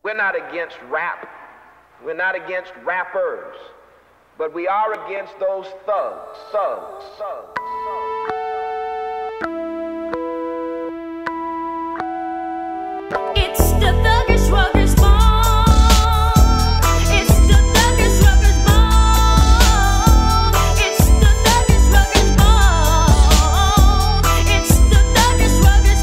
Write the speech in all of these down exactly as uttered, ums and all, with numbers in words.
We're not against rap. We're not against rappers. But we are against those thugs, thugs, thugs, thugs. It's the thuggish ruggers bone. It's the thuggish ruggers bone. It's the thuggish ruggers bone. It's the thuggish ruggers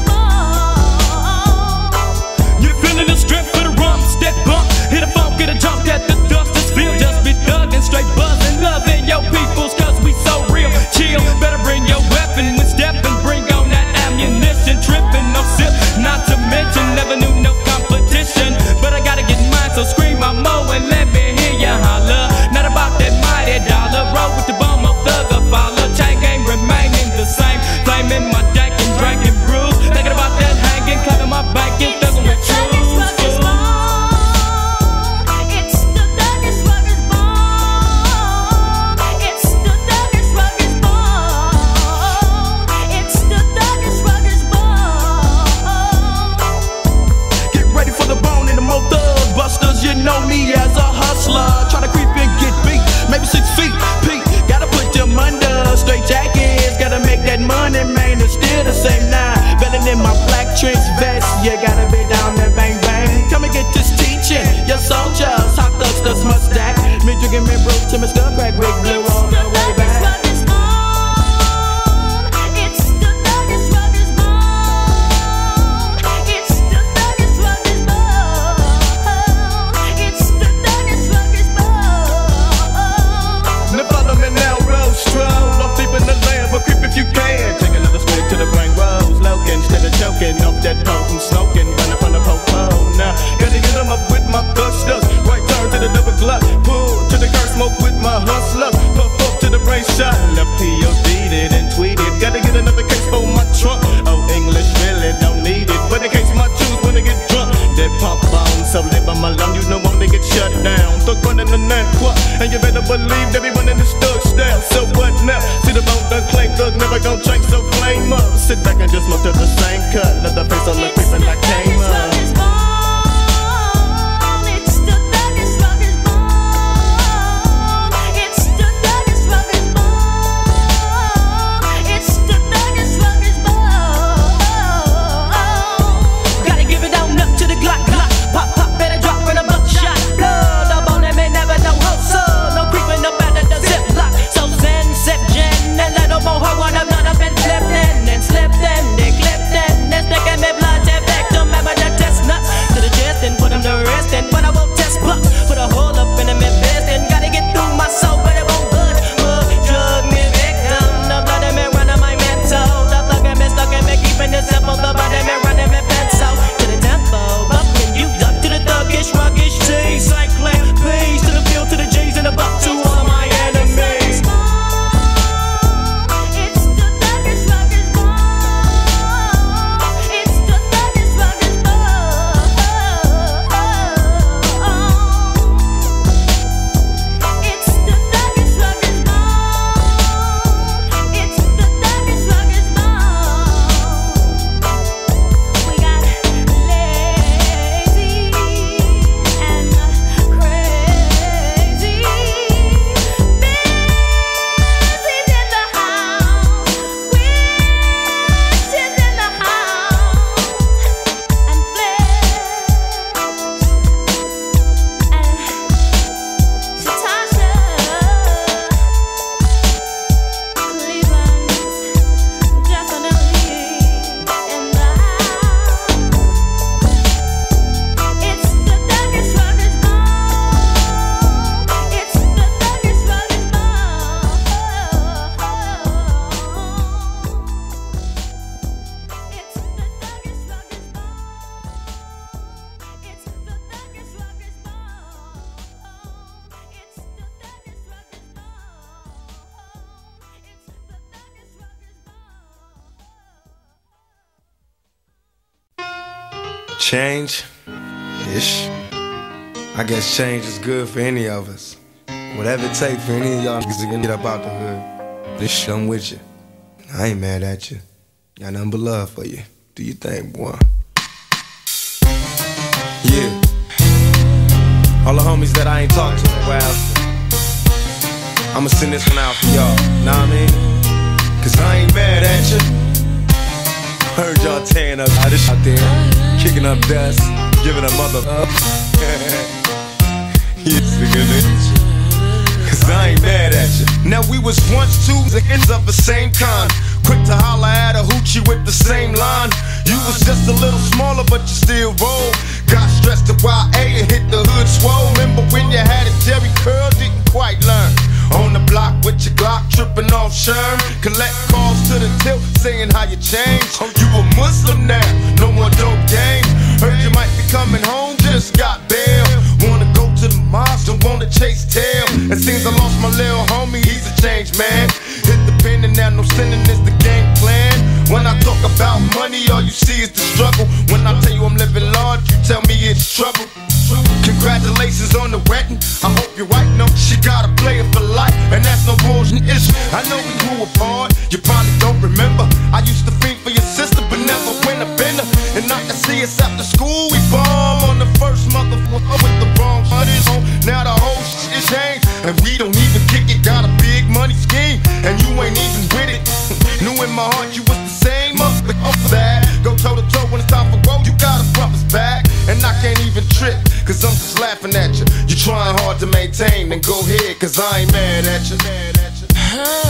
bone. You're feeling the strength for the rumps that bump. Hit a funk, get a jump that the dust is filled. Just be thuggin', straight buzzin', loving your peoples, cause we so real. Chill, better bring your weapon when steppin', bring on that ammunition. Trippin', no sip, not to mention, never knew no competition. But I gotta get mine, so scream my mo and let me hear ya holler. Not about that mighty dollar, roll with the bum of thugger follow. Chain game remaining the same, flaming my dank and drinking brews. Thinking about that hanging, clapping my back and thuggin' with truth. You know me as a hustler, try to creep and get beat, maybe six feet, Pete, gotta put them under, straight jackets, gotta make that money, man, it's still the same now, belling in my black trench vest, you gotta be down there, bang bang, come and get this teaching, your soldiers, hot thugs, that's my stack, me drinking me brew to my skull crack, big blue all the way back. You can take another swig to the brain rose, loking instead of choking off that potent smoking, running from the popo. Now gotta get them up with my busters, right turn to the double glut, pull to the curse, smoke with my hustlers, puff up to the brain shot, left P O D'd it and tweeted. Gotta get another case for my trunk. Oh, English really don't need it, but in case my juice when I get drunk, that pump on, so live on my lung, you know I'm gonna get shut down. Thug running the nine quart, and you better believe everyone in the thug style. So what now? See the bone done claim thug. Never gon' drink, so flame up. Sit back and just smoke to the same cut. Let the face on the creepin' like came up. Change? Ish. I guess change is good for any of us. Whatever it takes for any of y'all niggas to get up out the hood. This shit, I'm with you. I ain't mad at you. Got nothing but love for you. Do your thing, boy. Yeah. All the homies that I ain't talked to in a while, I'ma send this one out for y'all, know what I mean? Cause I ain't mad at you. Heard y'all tearing up out there, kicking up dust, giving a mother up. Cause I ain't mad at you. Now we was once two niggas of the same kind, quick to holler at a hoochie with the same line. You was just a little smaller, but you still roll. Got stressed to Y A and hit the hood swole. Remember when you had a Jerry curl, didn't quite learn. On the block with your Glock, tripping off Sherm. Collect calls to the tilt, saying how you changed. Oh, you a Muslim now, no more dope game. Heard you might be coming home, just got bail. Wanna go to the mosque, don't wanna chase tail. It seems I lost my little homie, he's a changed man. Hit the pen and now no sinning is the game plan. When I talk about money, all you see is the struggle. When I tell you I'm living large, you tell me it's trouble. Congratulations on the wedding, I hope your wife knows she got a player for life, and that's no bullshit issue. I know we grew apart, you probably don't remember. I used to think for your sister, but never went up in her. And I can see us after school, we bomb on the first motherfucker with the wrong buddies on. Now the whole shit changed, and we don't even kick it. Got a big money scheme, and you ain't even with it. Knew in my heart you was the same up for that. Go toe to toe when it's time for road, you got a brother's back. And I can't even trip, cause I'm just laughing at you. You trying hard to maintain, then go ahead, cause I ain't mad at you. Mad at you.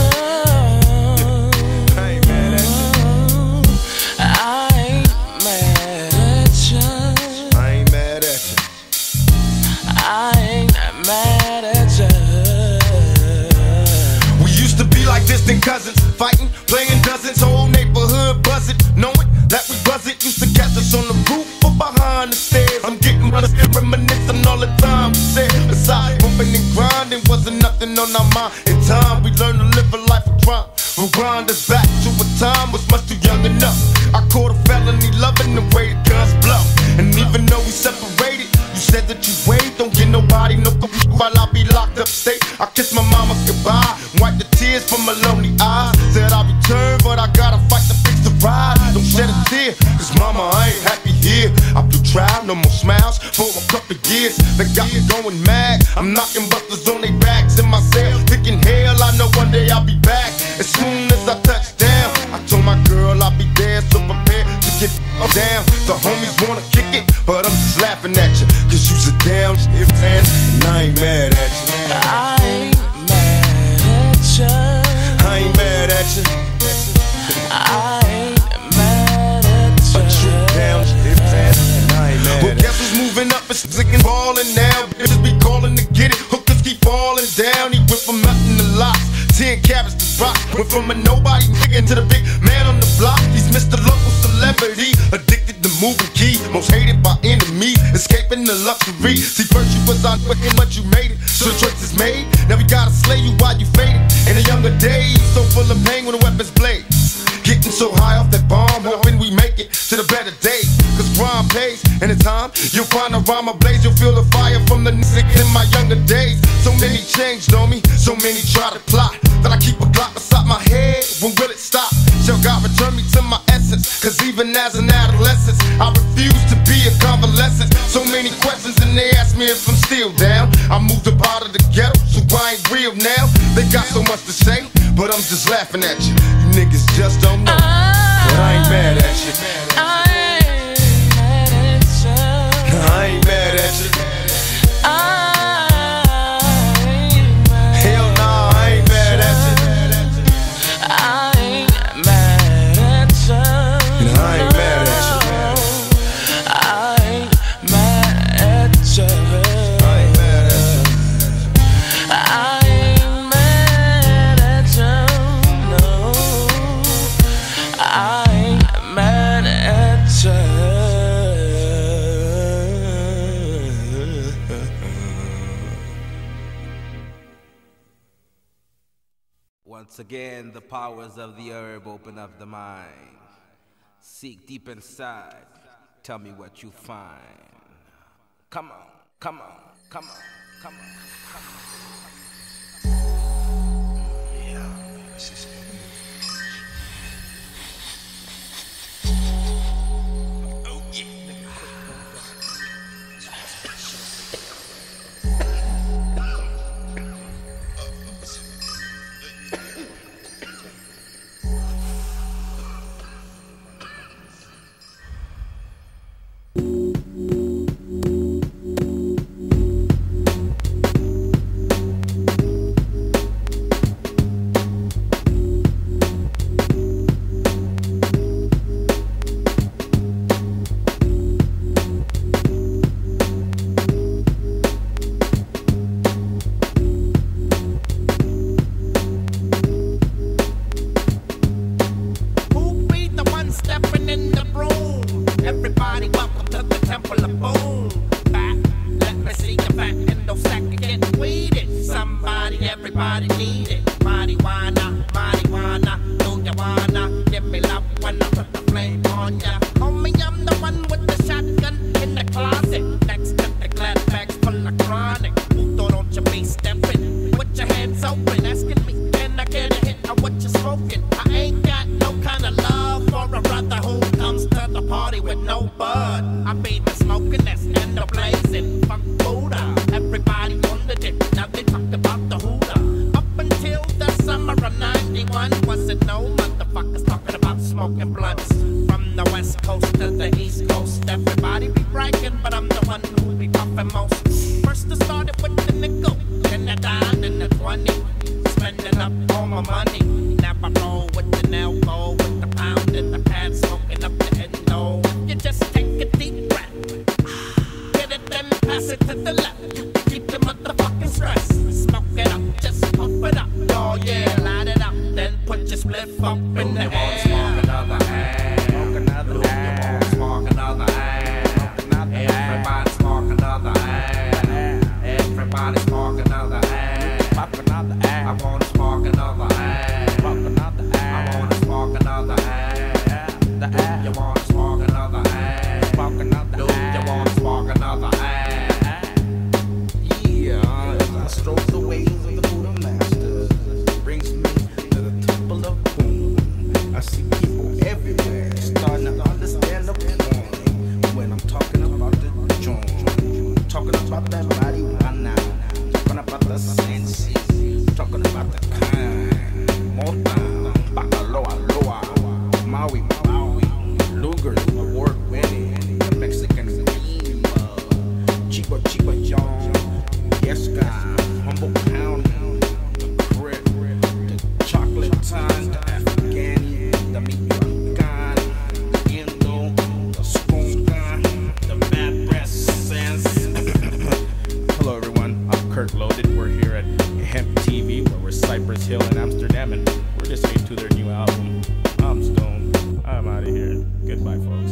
I ain't mad at you. I ain't mad at you. I ain't mad at you. I ain't mad at you. We used to be like distant cousins, fighting, playing dozens, whole neighborhood buzzing, knowing that we buzz it. Used to catch us on the roof or behind the stairs. I'm getting running, reminiscing all the time we said. Besides bumping and grinding, wasn't nothing on our mind. In time, we learned to live a life of crime. Rewind us back to a time was much too young enough. I caught a felony loving the way the guns blow. And even though we separated, you said that you wait, don't get nobody no while I be locked up state. I kissed my mama goodbye, wiped the tears from my lonely eyes. Said I'll return, but I gotta fight to fix the ride. Don't shed a tear, cause mama, I ain't happy here. I blew trial, no more smiles for a couple years. They got me going mad, I'm knocking busters on their backs in my cell, thinking hell, I know one day I'll be back. As soon as I touch down, I told my girl I'll be there, so prepared to get down. The homies wanna kick it, but I'm just laughing at you, cause you's a damn shit fan, and I ain't mad at you. I ain't mad at you. I ain't mad at you. I ain't mad at you. But you damn shit fan, and I ain't mad. Well, guess who's moving up and sick and ballin' now? Bitches be calling to get it, hookers keep falling down. He went from nothing to lots, ten carats to rock. Went from a nobody nigga to the big man on the block. He's Mister Local Celebrity, addicted to moving key, most hated by enemies, escaping the luxury. See, first you was on wicked, but you made it, so the choice is made. Now we gotta slay you while you faded. In the younger days, so full of pain when the weapons blaze. Getting so high off that bomb, hoping we make it to the better days. Cause crime pays, and in time, you'll find a rhyme ablaze. You'll feel the fire from the niggas in my younger days. So many changed on me, so many try to plot, that I keep a Glock beside my head. When will it stop? Shall God return me to my essence? Cause even as an adolescent, I refuse to be a convalescent. So many questions and they ask me if I'm still down. I moved up out of the ghetto, so I ain't real now. They got so much to say, but I'm just laughing at you. You niggas just don't know, but I ain't mad at you. I ain't mad at you. I ain't mad at you. I ain't mad. Hell nah, I ain't mad at you. I ain't mad at you. And I ain't mad at you. I ain't mad at you. I ain't mad at you. I ain't mad at you. No, I ain't mad at you. Once again, the powers of the herb open up the mind. Seek deep inside. Tell me what you find. Come on, come on, come on, come on, come on. Yeah, this is oh yeah. everybody need it. Marijuana, marijuana, do you wanna give me love when I put the flame on ya? Homie, I'm the one with the shotgun in the closet, next to the glad bags full of chronic. Who don't you be stepping with your hands open, asking me, can I get a hit of what you're smoking? I ain't got no kind of love for a brother who comes to the party with no bud. I be the smoking that's in the blazing, fuck Buddha. Everybody on the dick, now they talk about the hooter. Up until the summer of ninety-one, wasn't no motherfuckers talking about smoking blunts. From the west coast to the east coast, everybody be bragging, but I'm the one who be puffing most. First I started with the nickel, then I died in the twenty, spending up all my money. Now I roll with the nail go, with the pound in the pad, smoking up the endo. You just take a deep breath, get it then pass it to the left. Keep the motherfucking stress, smoke it up, just pump it up. Oh yeah, light it up, then put your spliff up in the air. Smoke another air, smoke another air, smoke another air. Everybody smoke another air, everybody smoke another air. Pop another air, I wanna smoke another air. Pop another air, I wanna smoke another air. The air, you wanna smoke another air. Smoke another air, you wanna smoke another air. Yeah, as I stroke the waves of the Buddha Master, brings me to the temple of boom. I see people everywhere starting to understand the point when I'm talking about the joint, talking about that marijuana, talking about the sense, talking about the kind, Mota, Bacaloa, Loa, Maui, Maui, Luger, award winning, the Mexican cream, Chico Chico John, Yes God, Humble Pound, the Crit, the Chocolate Time, the Afghani, the Michoacan, the Indo, the Skunka, the Bad Breath Sense. Hello everyone, I'm Kurt Loaded. We're here at Hemp T V, where we're Cypress Hill in Amsterdam, and we're listening to their new album. I'm stoned. I'm out of here. Goodbye, folks.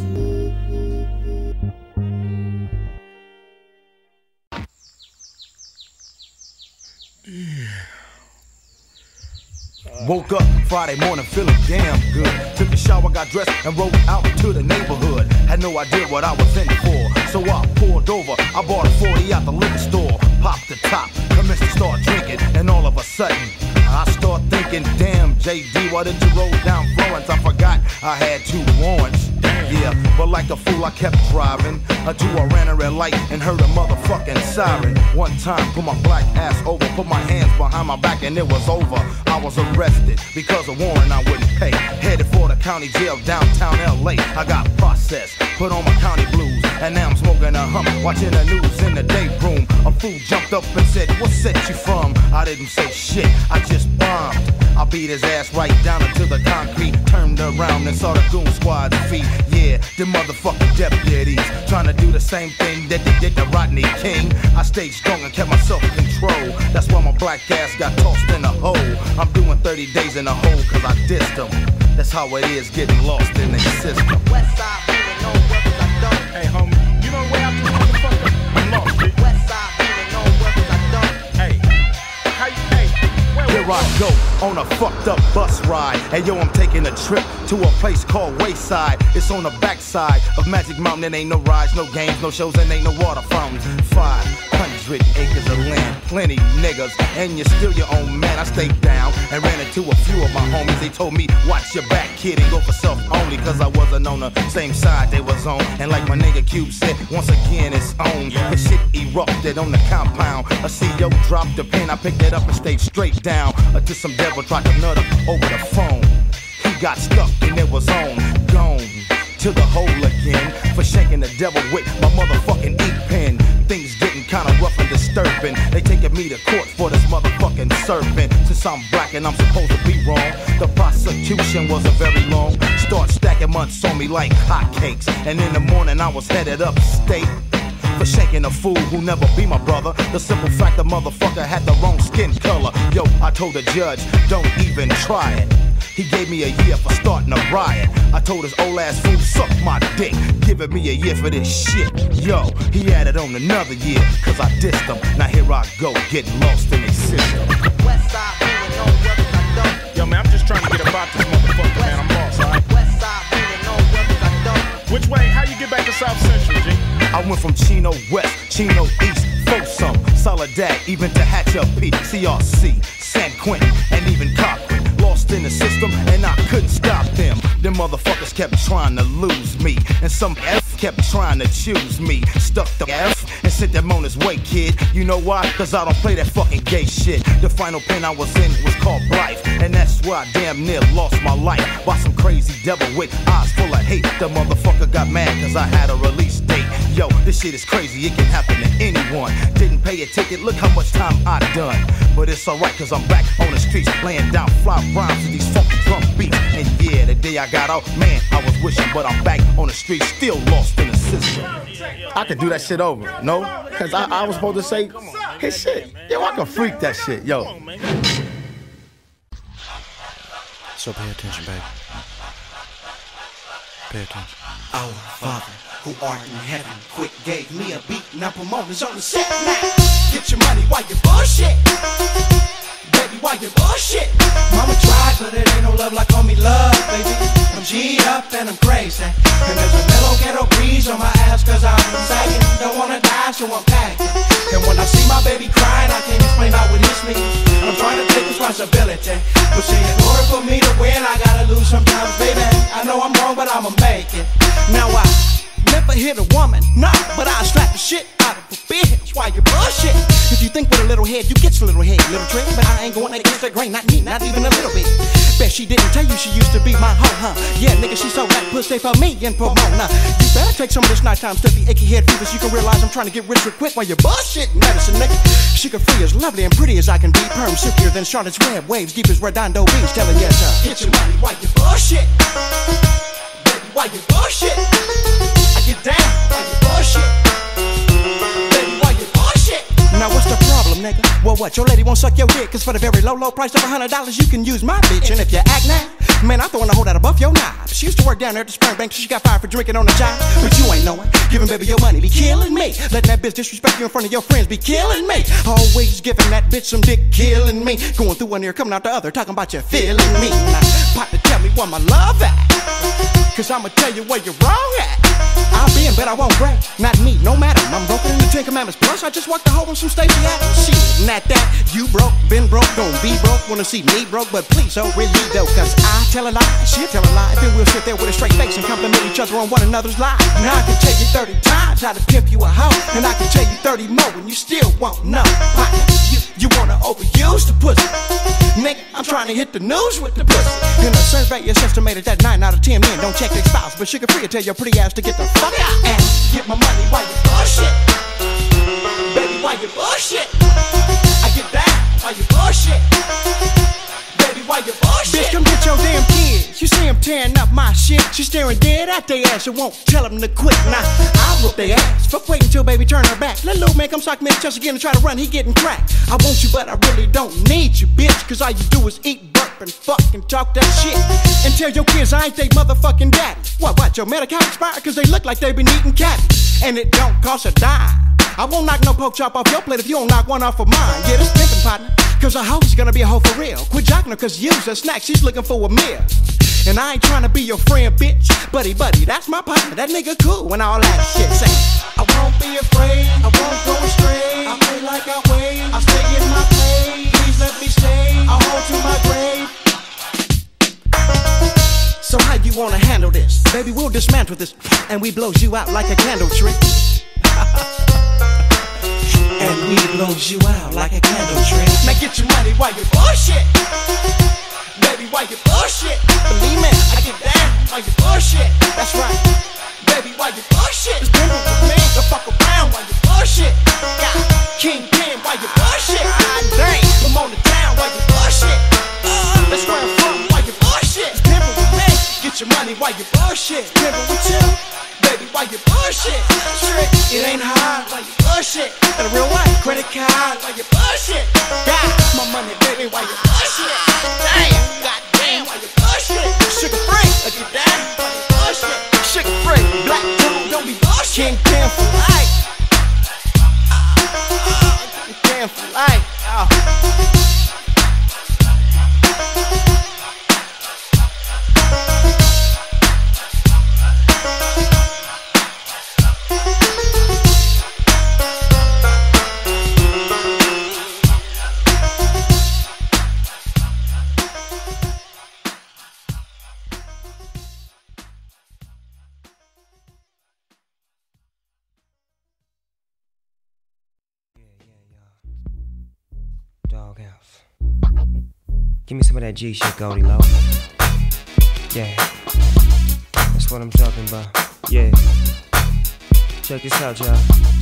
Woke up Friday morning feeling damn good. Took a shower, got dressed, and rode out to the neighborhood. Had no idea what I was in for, so I pulled over. I bought a forty at the liquor store. Popped the top, commenced to start drinking, and all of a sudden, I start thinking, damn, J D, why did you roll down Florence? I forgot I had two warrants. Yeah, but like a fool I kept driving until I ran a red light and heard a motherfucking siren. One time, put my black ass over, put my hands behind my back, and it was over. I was arrested because of warrant I wouldn't pay. Headed for the county jail downtown L A. I got processed, put on my county blues, and now I'm smoking a hump, watching the news in the day room. A fool jumped up and said, what set you from? I didn't say shit, I just bombed. I beat his ass right down into the concrete, turned around and saw the goon squad's feet. Yeah, the motherfucking deputies trying to do the same thing that they did to Rodney King. I stayed strong and kept myself in control. That's why my black ass got tossed in a hole. I'm doing thirty days in a hole cause I dissed them. That's how it is getting lost in the system. West side feeling no workers I don't. Hey homie, you know where I'm motherfucker? I'm lost, bitch. West side feeling no workers I don't. Hey, how you, hey, where Here I go on a fucked up bus ride. Hey yo, I'm taking a trip to a place called Wayside. It's on the backside of Magic Mountain. It ain't no rides, no games, no shows, and ain't no water fountains. Five hundred acres of land, plenty niggas, and you're still your own man. I stayed down and ran into a few of my homies. They told me, watch your back, kid, and go for self only, cause I wasn't on the same side they was on. And like my nigga Cube said, once again it's on. The shit erupted on the compound. A C O dropped the pen, I picked it up and stayed straight down until some devil tried to nut him over the phone. He got stuck and it was on, gone to the hole again for shanking the devil with my motherfucking ink pen. Things getting kinda rough and disturbing. They taking me to court for this motherfucking serpent. Since I'm black and I'm supposed to be wrong, the prosecution wasn't very long. Start stacking months on me like hotcakes, and in the morning I was headed upstate for shaking a fool who never be my brother. The simple fact the motherfucker had the wrong skin color. Yo, I told the judge, don't even try it. He gave me a year for starting a riot. I told his old ass fool, suck my dick, giving me a year for this shit. Yo, he added on another year, cause I dissed him. Now here I go, getting lost in a system. Yo, man, I'm just trying to get about this motherfucker, man. I'm lost, alright? Which way? How you get back to South Central, G? I went from Chino West, Chino East, Folsom, Soledad, even to Hatcher Peak, C R C, San Quentin, and even Cochran. Lost in the system, and I couldn't stop them. Them motherfuckers kept trying to lose me, and some F kept trying to choose me. Stuck the F and sent them on his way, kid. You know why? Cause I don't play that fucking gay shit. The final pen I was in was called Blythe, and that's where I damn near lost my life by some crazy devil with eyes full of hate. The motherfucker got mad cause I had a release date. Yo, this shit is crazy, it can happen to anyone. Didn't pay a ticket, look how much time I done. But it's alright cause I'm back on the streets, laying down fly rhymes to these funky drum beats. And yeah, the day I got out, man, I was wishing, but I'm back on the streets, still lost in the system. I could do that shit over, no? Cause I, I was supposed to say his shit. Yo, I can freak that shit, yo. So pay attention, baby. Pay attention. Our Father, who art in heaven, quick gave me a beat, now promoters on the set now. Get your money while you bullshit. Baby, why you bullshit? Mama tried, but it ain't no love like on me love, baby. I'm G'd up and I'm crazy, and there's a mellow ghetto breeze on my ass cause I'm sagging. Don't wanna die, so I'm packing. And when I see my baby crying, I can't explain how it hits me. I'm trying to take responsibility, but see, in order for me to win, I gotta lose sometimes, baby. I know I'm wrong, but I'ma make it. Now I never hit a woman, nah, but I slap the shit out of a bitch. Why you bullshit? If you think with a little head, you get your little head, little trick. But I ain't going against the grain, not me, not even a little bit. Bet she didn't tell you she used to be my hoe, huh? Yeah, nigga, she so that pussy for me in Pomona. You better take some of this nighttime stuffy, achy head fever so you can realize I'm trying to get rich real quick while you bullshit medicine, nigga. Sugar free as lovely and pretty as I can be. Perm silkier than Charlotte's Web, waves deep as Redondo Beach. Telling yes, sir. Get your money while you bullshit. Baby, why you bullshit? I get down while you bullshit. Baby, why you bullshit? Now what's the problem, nigga? Well, what? Your lady won't suck your dick, cause for the very low, low price of a hundred dollars, you can use my bitch. And if you act now, man, I'm throwing a hold out above your knob. She used to work down there at the Springbank, so she got fired for drinking on the job. But you ain't knowing, giving baby your money be killing me. Letting that bitch disrespect you in front of your friends be killing me. Always giving that bitch some dick, killing me. Going through one ear, coming out the other, talking about you feeling me. Now, partner, tell me where my love at, cause I'ma tell you where you're wrong at. I'll be in, but I won't break. Not me, no matter. I'm broken in the Ten Commandments. Plus, I just walked the hole in some Stacey Adams. Shit, and at that, you broke, been broke, gon' be broke. Wanna see me broke, but please don't really though, cause I tell a lie, she'll tell a lie. Then we'll sit there with a straight face and compliment each other on one another's lives. Now I can tell you thirty times how to pimp you a hoe, and I can tell you thirty more and you still won't know. Partner, you, you wanna overuse the pussy. Nigga, I'm trying to hit the news with the pussy. In a survey, it's estimated that nine out of ten men don't check their spouse, but sugar free will tell your pretty ass to get the fuck out and get my money while you bullshit. Baby, why you bullshit? I get down while you bullshit. Baby, why you bullshit? Bitch, come get your damn kids. You see them tearing up my shit. She staring dead at their ass and won't tell them to quit. Now, I'll whoop their ass. Fuck wait until baby turn her back. Let little man come sock me in the chest again and try to run. He getting cracked. I want you, but I really don't need you, bitch. Cause all you do is eat, burp, and fucking talk that shit. And tell your kids I ain't they motherfucking daddy. What, what, your Medi-Cal expired? Cause they look like they been eating cabbage. And it don't cost a dime. I won't knock no pork chop off your plate if you don't knock one off of mine. Yeah, this pimpin' partner, cause a hoe's gonna be a hoe for real. Quit jocking her cause you's a snack, she's looking for a meal. And I ain't trying to be your friend, bitch. Buddy, buddy, that's my partner, that nigga cool when all that shit say. I won't be afraid, I won't go astray. I play like I weigh, I stay in my place. Please let me stay, I'll hold to my grave. So how you wanna handle this? Baby, we'll dismantle this, and we blows you out like a candle trick. And we blows you out like a candle trick. Now get your money while you bullshit. Baby, why you bullshit? Believe me, I get down while you bullshit. That's right. Baby, why you bullshit? It's been with me, the fuck around while you bullshit. Yeah, Kingpin while you bullshit. Ah, dang, I'm on the town while you bullshit. Uh, that's where I'm from while you bullshit. It's been with me, get your money while you bullshit. Remember with you? Baby, why you bullshit? Trick, it ain't hard while you bullshit. And a real white credit card while you bullshit. God, my money, baby, why you bullshit? Damn, goddamn, why you bullshit? Doghouse. Give me some of that G shit, Goldie Low. Yeah, that's what I'm talking about. Yeah, check this out, y'all.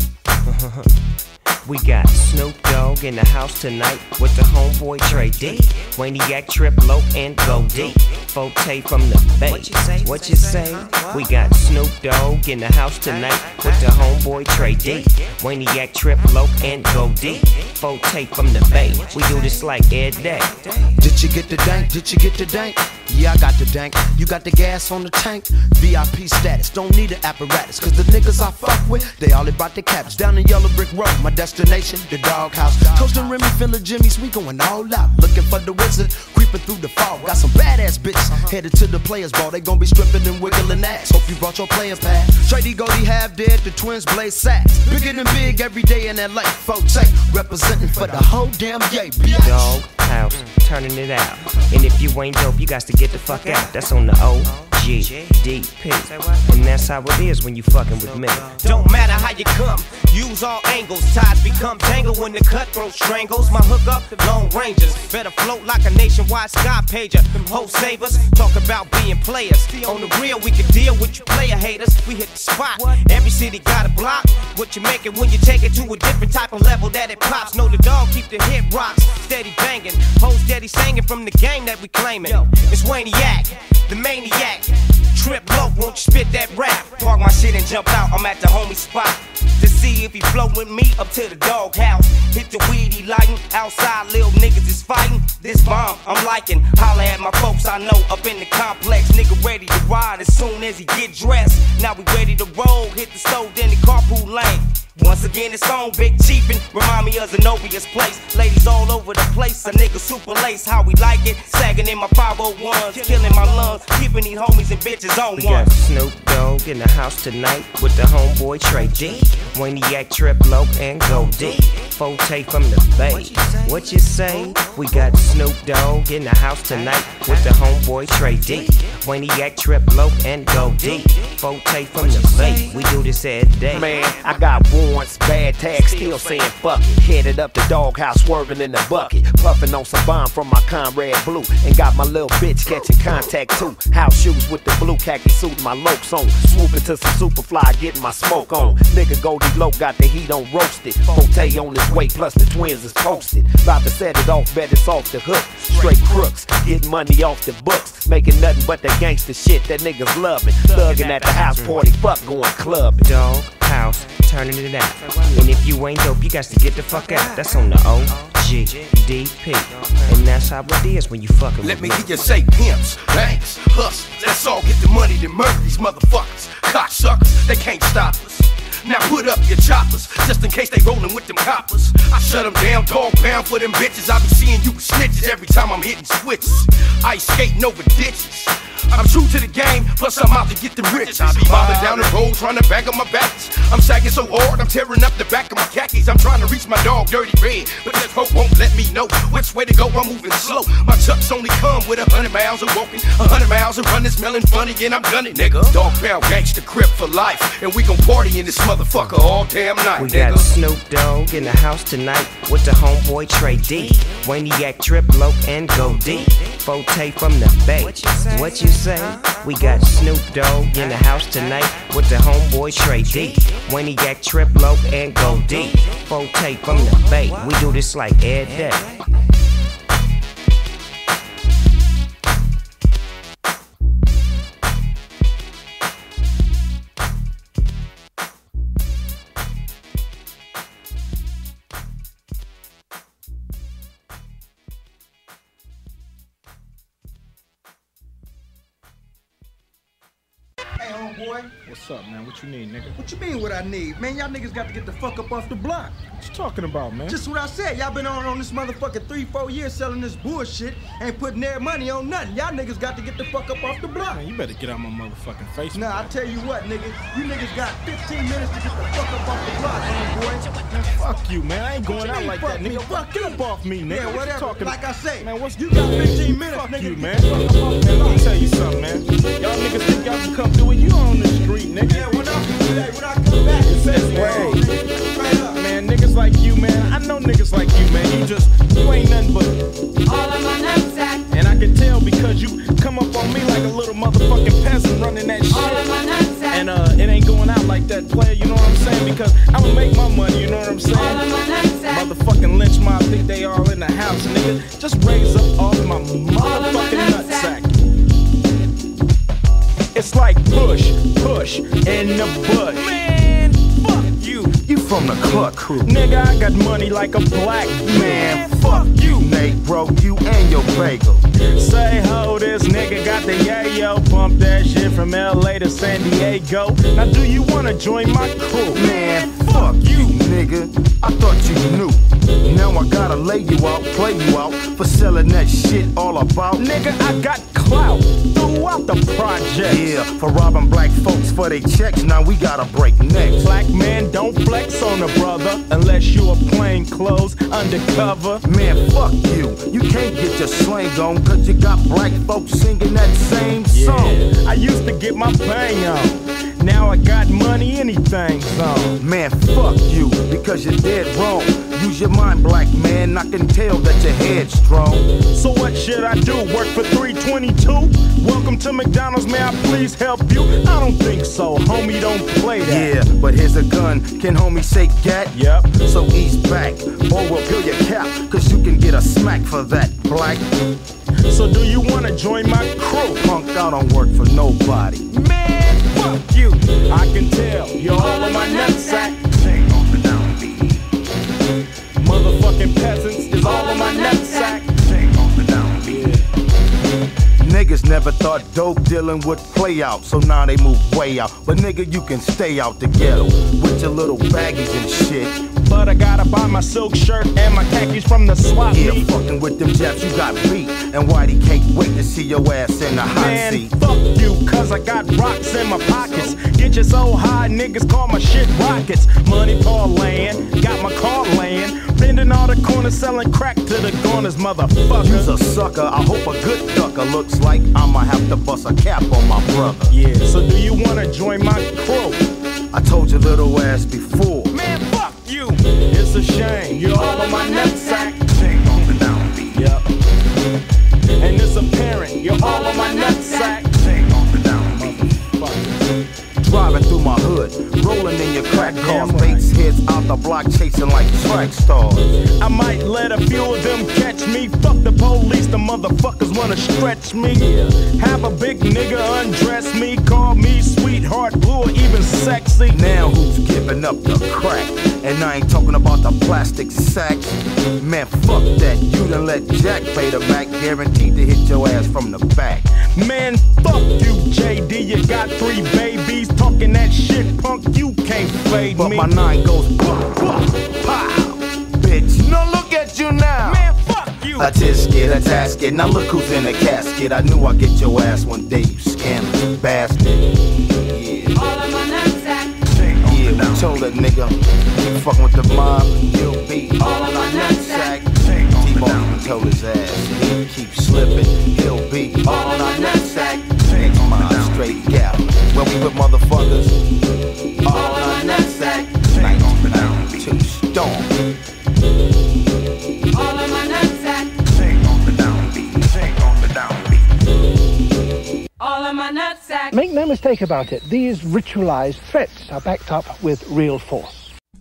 We got Snoop Dogg in the house tonight with the homeboy Trey D, Waniac, Trip, Low, and Go D. Forte from the Bay. What you say? What you say? We got Snoop Dogg in the house tonight with the homeboy Trey D, Waniac, Trip, Low, and Go D. Forte from the Bay. We do this like every day. Did you get the dank? Did you get the dank? Yeah, I got the dank. You got the gas on the tank? V I P status, don't need an apparatus. Cause the niggas I fuck with, they all about the caps. Down in Yellow Brick Road, my destination, the Doghouse. Coastin' Remy, Filler Jimmy's, we going all out. Looking for the wizard, creeping through the fog. Got some badass bitches headed to the players' ball. They gon' be stripping and wiggling ass. Hope you brought your player pad. Trady Goldie half dead, the twins blaze sacks. Bigger than big every day in L A. Forte, representing for the whole damn yay, bitch. Doghouse, turning it out. And if you ain't dope, you got to get the fuck out. That's on the O G D P. And that's how it is when you fucking with me. Don't matter how you come, use all angles. Ties become tangled when the cutthroat strangles. My hook up, Lone Rangers. Better float like a nationwide sky pager. Them hoe savers, talk about being players. On the real, we can deal with you player haters. We hit the spot. Every city got a block. What you make it when you take it to a different type of level that it pops. Know the dog keep the hit rocks. Steady banging, hoes steady singing from the game that we claiming. It's Waniac, the maniac. Trip Low, won't you spit that rap? Park my shit and jump out, I'm at the homie spot to see if he flow with me up to the Doghouse. Hit the weed, he lightin', outside little niggas is fighting. This bomb I'm liking, holla at my folks I know up in the complex. Nigga ready to ride as soon as he get dressed. Now we ready to roll, hit the stove, then the carpool lane. Once again, it's on Big Chiefin', remind me of Zenobia's place. Ladies all over the place, a nigga super lace, how we like it. Sagging in my five oh ones, killing my lungs, keeping these homies and bitches on We one. got Snoop Dogg in the house tonight with the homeboy Trey D, Waniac, Trip, Low, and Go D. Forte from the Bay. What you say? We got Snoop Dogg in the house tonight with the homeboy Trey D, Waniac, Trip, Low, and Go D. Forte from the Bay. We do this every day. Man, I got warrants, bad tags, still saying fuck it. Headed up the Doghouse, swerving in the bucket. Puffing on some bomb from my comrade Blue. And got my little bitch catching contact too. House shoes with the blue khaki suit and my lokes on. Swooping to some Superfly, getting my smoke on. Nigga Goldie Low got the heat on roasted. Forte on his way, plus the twins is posted. About to set it off, bet it's off the hook. Straight crooks, getting money off the books. Making nothing but the gangster shit that niggas loving. Thugging at the house party, fuck going clubbing. Doghouse, turning it out. And if you ain't dope, you got to get the fuck out. That's on the O G D P. And that's how it is when you fucking Let with me me. hear you say pimps, banks, hustlers. Let's all get the money to murder these motherfuckers. Cocksuckers, they can't stop us. Now put up your choppers, just in case they rollin' with them coppers. I shut them down, dog pound for them bitches. I be seeing you snitches every time I'm hitting switches. Ice skating over ditches. I'm true to the game, plus I'm out to get the rich. I be mobbing down the road, trying to bag up my bags. I'm sagging so hard, I'm tearing up the back of my khakis. I'm trying to reach my dog, Dirty Red, but this hope won't let me know which way to go. I'm moving slow. My chucks only come with a hundred miles of walking, a hundred miles of running, smelling funny, and I'm gunning, nigga. Dog pound, gangsta, crip for life, and we gon' party in this motherfucker all damn night, We nigga. got Snoop Dogg in the house tonight with the homeboy Trey D, Waniac, Trip, Low, and Go D. Forte from the Bay. What you say? We got Snoop Dogg in the house tonight with the homeboy Trey D, Waniac, Trip, Low, and Go D. Forte from the Bay. We do this like every day. Hey, homeboy. What's up, man? What you need, nigga? What you mean what I need? Man, y'all niggas got to get the fuck up off the block. What you talking about, man? Just what I said. Y'all been on on this motherfucker three, four years selling this bullshit. Ain't putting their money on nothing. Y'all niggas got to get the fuck up off the block. Man, you better get out my motherfucking face. Nah, I tell you what, nigga. You niggas got fifteen minutes to get the fuck up off the block, homeboy. Man, fuck you, man. I ain't going What you out mean, like fuck that, me? nigga. Fuck Get up off me, nigga. Yeah, What you whatever. talking Like I say, man, what's you got fifteen minutes, fuck nigga. you, to man. get the fuck up off the Man, block. let me tell you something, man. Y'all niggas think y'all can come through it. You on the street, nigga. Yeah, when I, when I come back, It says, hey, man, niggas like you, man. I know know niggas like you, man. You just, you ain't nothing but all of my nutsack. And I can tell because you come up on me like a little motherfucking peasant running that shit. All of my nutsack. And uh, it ain't going out like that, player, you know what I'm saying? Because I'ma make my money, you know what I'm saying? All of my nutsack. Motherfucking lynch mob think they all in the house, nigga. Just raise up off my motherfucking nutsack. It's like push, push in the bush. Man, fuck you. You from the Cluck crew. Nigga, I got money like a black man. Fuck you. Negro, you and your bagel. Say ho, this nigga got the yayo. Pump that shit from L A to San Diego. Now do you wanna join my crew? Man, fuck you, nigga. I thought you knew. Now I gotta lay you out, play you out for selling that shit all about. Nigga, I got clout throughout the project. Yeah, for robbing black folks for they checks. Now we gotta break necks. Black man, don't flex on a brother unless you are plain clothes undercover. Man, fuck you. You can't get your slang on cause you got black folks singing that same song. Yeah, I used to get my bang on. Now I got money, anything's on. Man, fuck you, because you're dead wrong. Use your mind, black man, I can tell that your head's strong. So what should I do, work for three twenty-two? Welcome to McDonald's, may I please help you? I don't think so, homie, don't play that. Yeah, but here's a gun, can homie say gat? Yep. So ease back, or we'll peel your cap, cause you can get a smack for that, black. So do you wanna join my crew? Punk, I don't work for nobody. Man, fuck you, I can tell, you're all on my nutsack. Motherfucking peasants is all on my nutsack. Niggas never thought dope dealing would play out, so now they move way out. But nigga, you can stay out the ghetto with your little baggies and shit. But I gotta buy my silk shirt and my khakis from the swap Yeah, meet. fucking with them Japs, you got beat. And Whitey can't wait to see your ass in the hot Man, seat. fuck you, cause I got rocks in my pockets. Get you so high, niggas call my shit rockets. Money parlaying, got my car laying. Bending all the corners, selling crack to the corners, motherfucker. You's a sucker, I hope a good ducker. Looks like I'ma have to bust a cap on my brother. Yeah, so do you wanna join my crew? I told your little ass before. Man, fuck you. It's a shame, you're all on my nutsack. Yep. And it's apparent, you're all on my nutsack. Driving through my hood, rolling in your crack cars, baits heads out the block chasing like track stars. I might let a few of them catch me. Fuck the police, the motherfuckers wanna stretch me. Have a big nigga undress me, call me sweetheart, blue or even sexy. Now who's giving up the crack? And I ain't talking about the plastic sacks. Man, fuck that, you done let Jack pay the back, guaranteed to hit your ass from the back. Man, fuck you, J D, you got three babies. Talking that shit, punk, you can't fade but me. But my nine goes pop, pop, pow. Bitch, no look at you now. Man, fuck you. I just get a tasket, now look who's in the casket. I knew I'd get your ass one day, you scandalous bastard. Yeah. All of my nutsack. Yeah, we told that nigga, you fucking with the mob, you'll be all of my nutsack. T-Bone even told his ass, he keep slipping, he'll be all of my nutsack. Next mob, straight gap. When we with motherfuckers, all on my nutsack. nineteen ninety-two storm. All on my nutsack. All on my nutsack. Make no mistake about it, these ritualized threats are backed up with real force.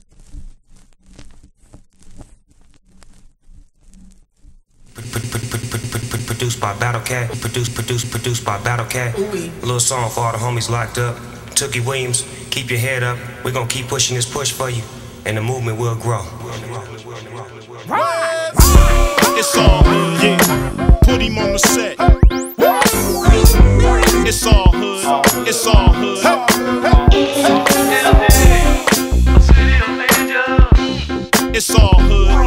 Produced by Battle Cat. Produced, produced, produced by Battle Cat. A little song for all the homies locked up. Tookie Williams, keep your head up. We're gonna keep pushing this push for you, and the movement will grow. It's all hood, yeah. Put him on the set. It's all hood. It's all hood. It's all hood.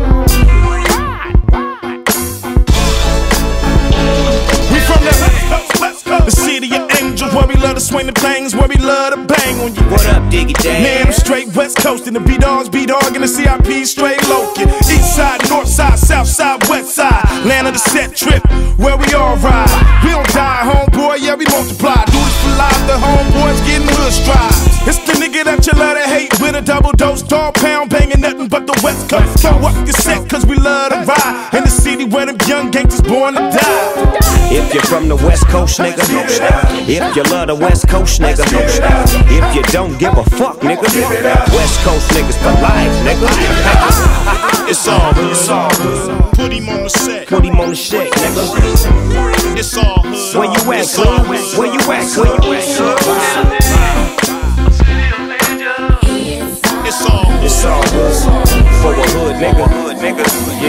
We from the the city of angels, where we love to swing the things, where we love to bang on you. What up, Diggy Dang? Man, I'm straight West Coast, and the B-Dogs, B-Dog, and the C I P straight local. East side, north side, south side, west side. Land of the set trip, where we all ride. We don't die, homeboy, yeah, we multiply. Do this for life, the homeboys getting hood strides. It's the nigga that you love to hate with a double dose, dog pound banging nothing but the West Coast. Throw up your set, cause we love to ride in the city where them young gangsters born to die. If you're from the West Coast, nigga, if you love the West Coast, nigga, if you don't give a fuck, nigga, West Coast niggas for life, nigga. It's all good, it's all good. Put him on the set, put him on the set, nigga. It's all good. Where you at, son? Where you at, where you at, son? It's all good. It's all good. For a hood, nigga, hood, nigga,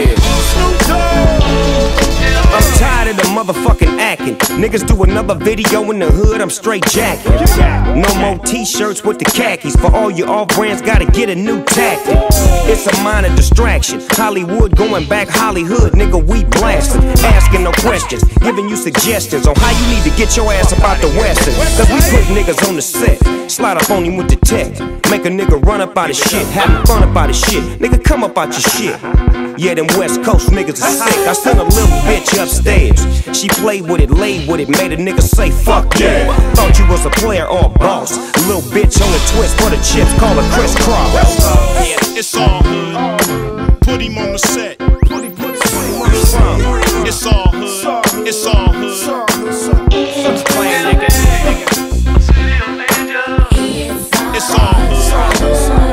yeah. I'm tired of the motherfucking acting. Niggas do another video in the hood, I'm straight jacking. No more t-shirts with the khakis. For all you off-brands, gotta get a new tactic. It's a minor distraction. Hollywood going back Hollywood, nigga, we blasting. Asking no questions, giving you suggestions on how you need to get your ass about the western. Cause we put niggas on the set, slide up on him with the tech. Make a nigga run up out of shit, having fun about his shit. Nigga, come up out your shit. Yeah, them West Coast niggas are sick. I sent a little bitch upstairs. She played with it, laid with it, made a nigga say fuck yeah. Thought you was a player or a boss. A little bitch on the twist for the chips, call her Chris Cross. It's all good. Put him on the set. It's all hood. It's all hood. It's all hood.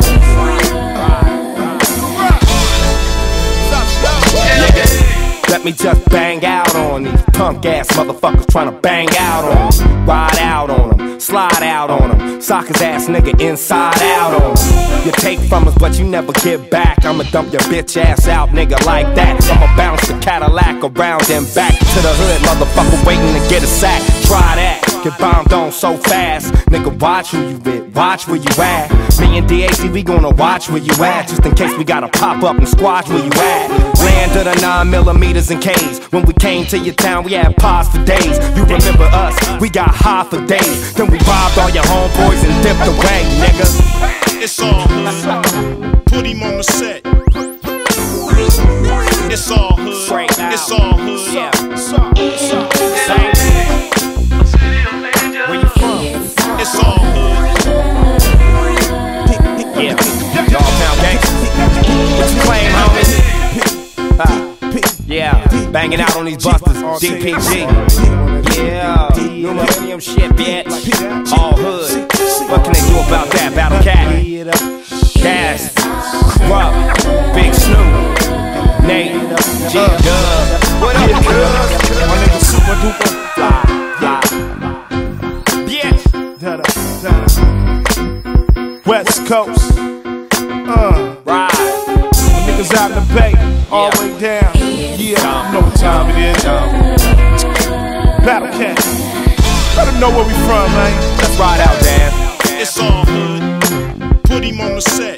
Let me just bang out on these punk ass motherfuckers tryna bang out on them. Ride out on them, slide out on them. Sock his ass nigga inside out on them. You take from us but you never give back. I'ma dump your bitch ass out nigga like that. I'ma bounce the Cadillac around and back to the hood motherfucker waiting to get a sack. Try that, get bombed on so fast. Nigga watch who you with, watch where you at. Me and D A C we gonna watch where you at. Just in case we gotta pop up and squash where you at. Land of the nine millimeters and K's. When we came to your town, we had pause for days. You remember us, we got high for days. Then we robbed all your homeboys and dipped away, nigga. It's all hood. Put him on the set. It's all hood. It's all hood. Yeah. Where you from? It's all hood. Yeah. Dogtown gangsters. What you claim, homie? Uh, yeah, banging out on these busters, D P G. Yeah, new millennium shit, bitch. All hood. What can they do about that, Battle Cat? Gas, Corrupt, Big Snoop, Nate, G Dub. What up, cuz? My nigga super duper. Bitch. West Coast. Uh. Right. Niggas out in the bay, all the way down. Yeah, know what time it is. Battle Cat. Let them know where we from, man. Let's ride out, Dan. It's all hood. Put him on the set.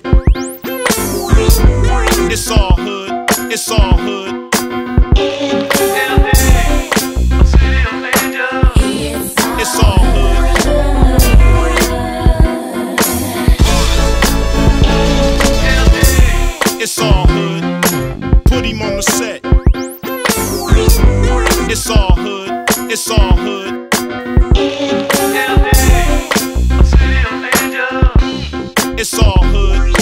It's all hood. It's all hood. It's all hood. It's all hood. Put him on the set. It's all hood. It's all hood. It's all hood.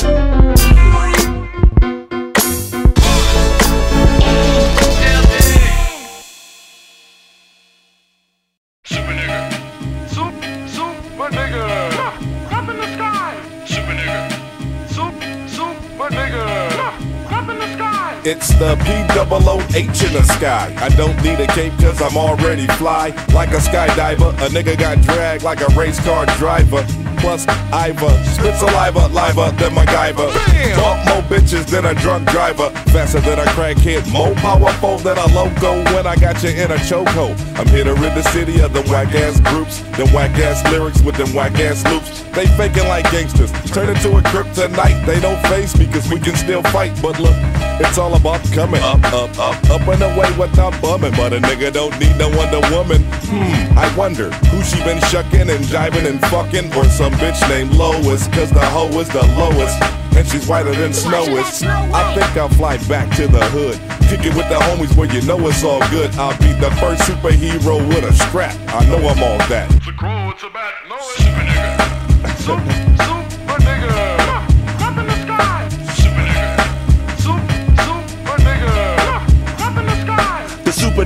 Super nigga. Soup, super nigga. Up in the sky. Super nigga. Soup, super nigga. It's the P O O H in the sky. I don't need a cape cause I'm already fly. Like a skydiver, a nigga got dragged like a race car driver. Plus Iva, spit saliva, liver than MacGyver. Bump more bitches than a drunk driver. Faster than a crackhead, more powerful than a loco. When I got you in a chokehold, I'm here to rid the city of the whack ass groups. Them whack ass lyrics with them whack ass loops. They faking like gangsters, turn into a kryptonite. They don't face me cause we can still fight. But look, it's all about coming up, up, up, up and away without bumming. But a nigga don't need no Wonder Woman. Hmm, I wonder who she been shucking and jiving and fucking, or some bitch named Lois, cause the hoe is the lowest and she's whiter than snow is. I think I'll fly back to the hood, kick it with the homies where you know it's all good. I'll be the first superhero with a strap. I know I'm all that. The crow, it's about Lois. Super nigga. Super, super nigga. Up in the sky. Super nigga.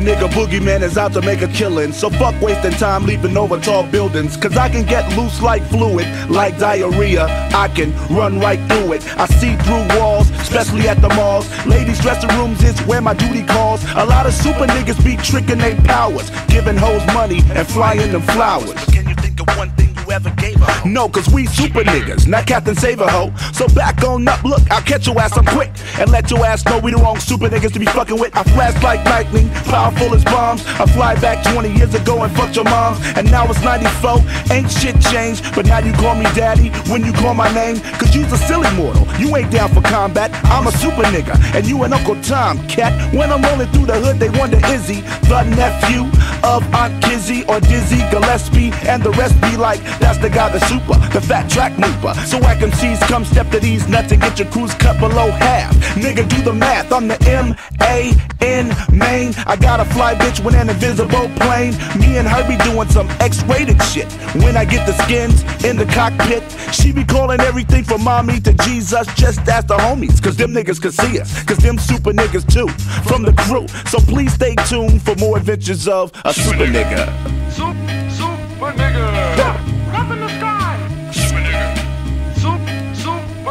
nigga boogeyman is out to make a killing. So fuck wasting time leaping over tall buildings. Cause I can get loose like fluid, like diarrhea. I can run right through it. I see through walls, especially at the malls. Ladies' dressing rooms is where my duty calls. A lot of super niggas be tricking their powers, giving hoes money and flying them flowers. Can you think of one thing you ever gave her? No, cause we super niggas, not Captain Save a Ho. So back on up, look, I'll catch your ass, I'm quick. And let your ass know we the wrong super niggas to be fucking with. I flash like lightning, powerful as bombs. I fly back twenty years ago and fucked your moms. And now it's ninety-four, ain't shit changed. But now you call me daddy when you call my name. Cause you's a silly mortal, you ain't down for combat. I'm a super nigga, and you an Uncle Tom, cat. When I'm rolling through the hood, they wonder, is he the nephew of Aunt Kizzy or Dizzy Gillespie? And the rest be like, that's the guy, the super, the fat track mooper. So whack M Cs come step to these nuts and get your crews cut below half. Nigga, do the math, I'm the M A N main. I got a fly bitch with an invisible plane. Me and her be doing some X-rated shit. When I get the skins in the cockpit, she be calling everything from mommy to Jesus. Just ask the homies, cause them niggas can see us. Cause them super niggas too, from the crew. So please stay tuned for more adventures of a super nigga. Soup, super nigga. Up in the sky. Super nigga. Soup, super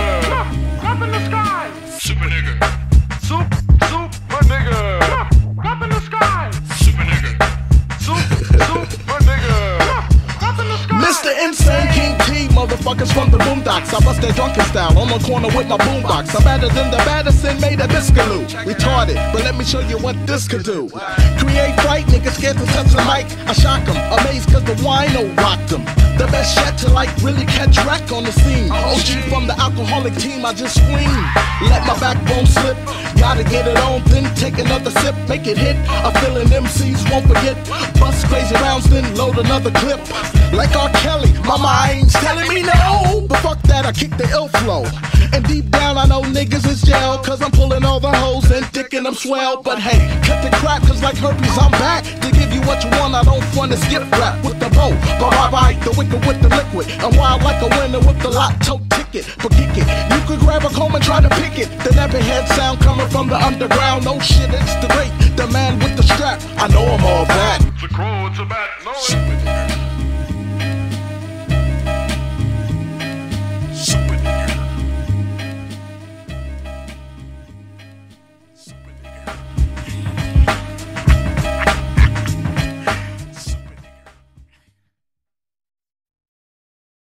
nigga. Up in the sky. Super nigga. Soup, super nigga. Up in the sky. Super nigga. Soup, super nigga. Up in the sky. Mister Insane King T, motherfuckers from the boondocks. I bust that drunken style on the corner with my boombox. I'm better than the baddest and made a biscaloo. Retarded, but let me show you what this could do. Create fright, niggas scared to touch the mic. I shock them, amazed cause the wino rocked them. The best yet to like really catch wreck on the scene. O G from the alcoholic team, I just scream. Let my backbone slip, gotta get it on, then take another sip, make it hit. A feeling M Cs won't forget. Bust crazy rounds, then load another clip. Like R. Kelly, my mind's telling me no. But fuck that, I kick the ill flow. And deep down I know niggas is jail, cause I'm pulling all the hoes and dicking them swell. But hey, cut the crap, cause like herpes I'm back to give you what you want. I don't front to skip rap with the bow, but I bite the wicked with the liquid. I'm wild like a winner with the lotto ticket. But kick it, you could grab a comb and try to pick it. The never head sound coming from the underground. No shit, it's the great